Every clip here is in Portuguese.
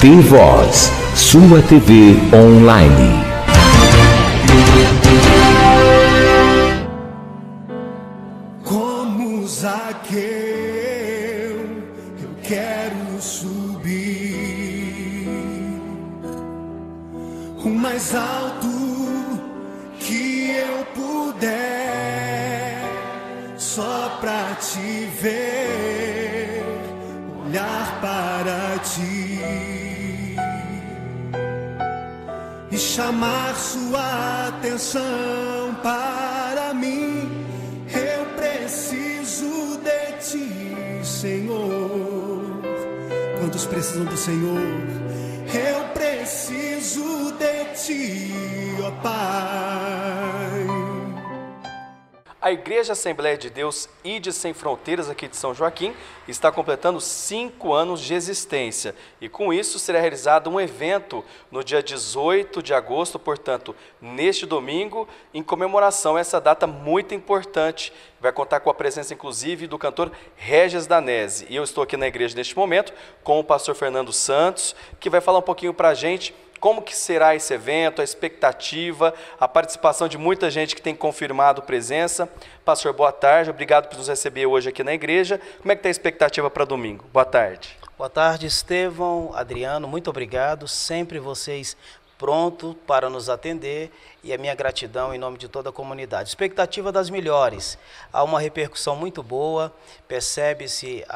Tem Voz, sua TV online. Como Zaqueu, eu quero subir o mais alto que eu puder, só pra te ver, olhar para ti e chamar sua atenção para mim. Eu preciso de ti, Senhor. Quantos precisam do Senhor? Eu preciso de ti, ó Pai. A Igreja Assembleia de Deus Ide Sem Fronteiras aqui de São Joaquim está completando 5 anos de existência e com isso será realizado um evento no dia 18 de agosto, portanto, neste domingo, em comemoração a essa data muito importante. Vai contar com a presença, inclusive, do cantor Regis Danese. E eu estou aqui na igreja neste momento com o pastor Fernando Santos, que vai falar um pouquinho para a gente como que será esse evento, a expectativa, a participação de muita gente que tem confirmado presença. Pastor, boa tarde, obrigado por nos receber hoje aqui na igreja. Como é que está a expectativa para domingo? Boa tarde. Boa tarde, Estevão, Adriano, muito obrigado. Sempre vocês prontos para nos atender e a minha gratidão em nome de toda a comunidade. Expectativa das melhores. Há uma repercussão muito boa, percebe-se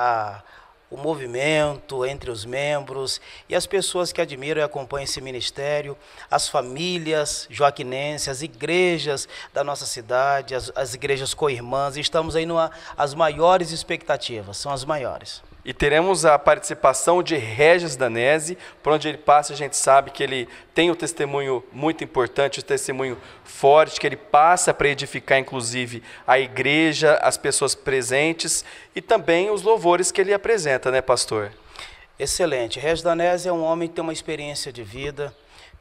o movimento entre os membros e as pessoas que admiram e acompanham esse ministério, as famílias joaquinenses, as igrejas da nossa cidade, as igrejas co-irmãs. Estamos aí as maiores expectativas, são as maiores. E teremos a participação de Regis Danese, por onde ele passa a gente sabe que ele tem um testemunho muito importante, um testemunho forte, que ele passa para edificar inclusive a igreja, as pessoas presentes e também os louvores que ele apresenta, né, pastor? Excelente. Regis Danese é um homem que tem uma experiência de vida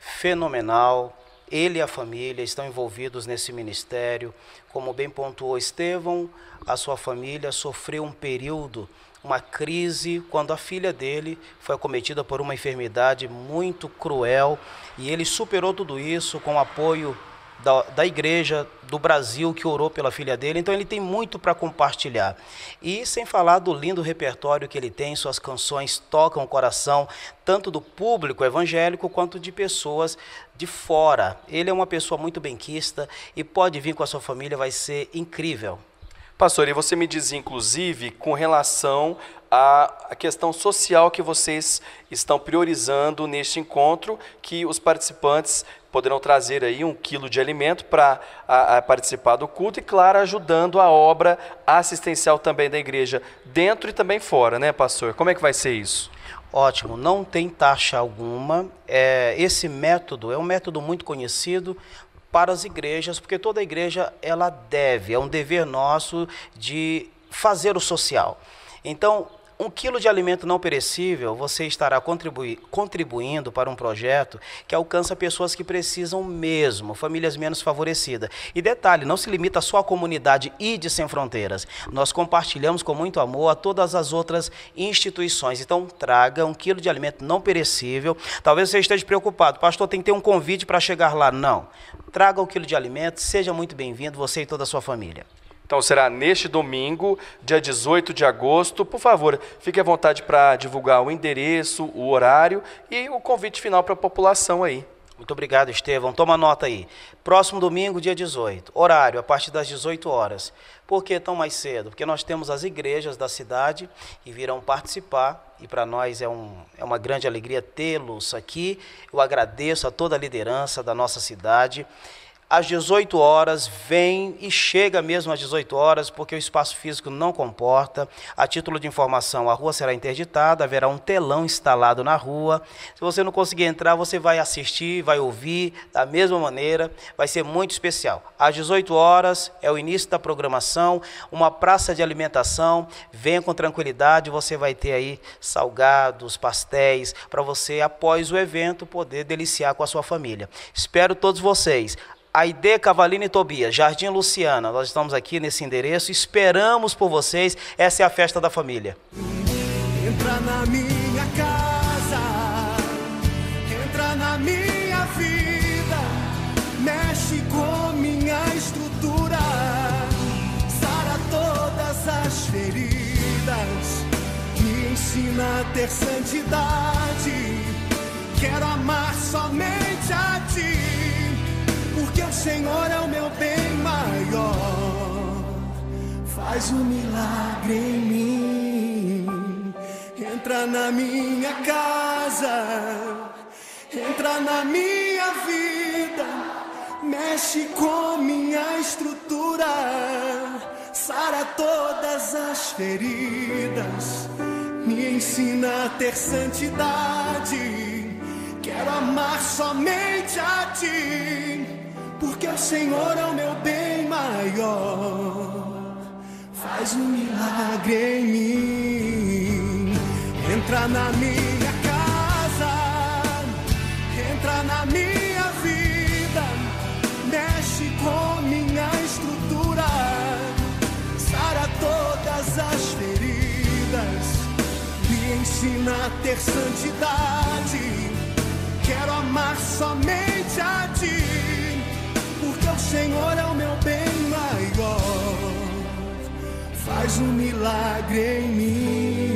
fenomenal. Ele e a família estão envolvidos nesse ministério. Como bem pontuou Estevão, a sua família sofreu um período, uma crise, quando a filha dele foi acometida por uma enfermidade muito cruel e ele superou tudo isso com o apoio da igreja do Brasil que orou pela filha dele. Então ele tem muito para compartilhar. E sem falar do lindo repertório que ele tem, suas canções tocam o coração tanto do público evangélico quanto de pessoas de fora. Ele é uma pessoa muito benquista e pode vir com a sua família, vai ser incrível. Pastor, e você me dizia, inclusive, com relação à questão social que vocês estão priorizando neste encontro, que os participantes poderão trazer aí 1 quilo de alimento para participar do culto e, claro, ajudando a obra assistencial também da igreja, dentro e também fora, né, pastor? Como é que vai ser isso? Ótimo, não tem taxa alguma. Esse método é um método muito conhecido para as igrejas, porque toda igreja ela deve, é um dever nosso de fazer o social. Então, 1 quilo de alimento não perecível, você estará contribuindo para um projeto que alcança pessoas que precisam mesmo, famílias menos favorecidas. E detalhe, não se limita só à comunidade Ide Sem Fronteiras. Nós compartilhamos com muito amor a todas as outras instituições. Então, traga 1 quilo de alimento não perecível. Talvez você esteja preocupado, pastor, tem que ter um convite para chegar lá. Não. Traga 1 quilo de alimento, seja muito bem-vindo, você e toda a sua família. Então será neste domingo, dia 18 de agosto. Por favor, fique à vontade para divulgar o endereço, o horário e o convite final para a população aí. Muito obrigado, Estevão. Toma nota aí. Próximo domingo, dia 18. Horário, a partir das 18 horas. Por que tão mais cedo? Porque nós temos as igrejas da cidade que virão participar e para nós é uma grande alegria tê-los aqui. Eu agradeço a toda a liderança da nossa cidade. Às 18 horas, vem e chega mesmo às 18 horas, porque o espaço físico não comporta. A título de informação, a rua será interditada, haverá um telão instalado na rua. Se você não conseguir entrar, você vai assistir, vai ouvir da mesma maneira, vai ser muito especial. Às 18 horas é o início da programação, uma praça de alimentação. Venha com tranquilidade, você vai ter aí salgados, pastéis, para você, após o evento, poder deliciar com a sua família. Espero todos vocês. Aide Cavalini e Tobias, Jardim Luciana, nós estamos aqui nesse endereço, esperamos por vocês, essa é a festa da família. Entra na minha casa, entra na minha vida, mexe com minha estrutura, sara todas as feridas, me ensina a ter santidade. Quero amar somente a Ti, porque o Senhor é o meu bem maior. Faz um milagre em mim. Entra na minha casa, entra na minha vida, mexe com minha estrutura, sara todas as feridas, me ensina a ter santidade. Quero amar somente a Ti, porque o Senhor é o meu bem maior. Faz um milagre em mim. Entra na minha casa, entra na minha vida, mexe com minha estrutura, sara todas as feridas, me ensina a ter santidade. Quero amar somente a Ti, porque o Senhor é o meu bem maior. Faz um milagre em mim.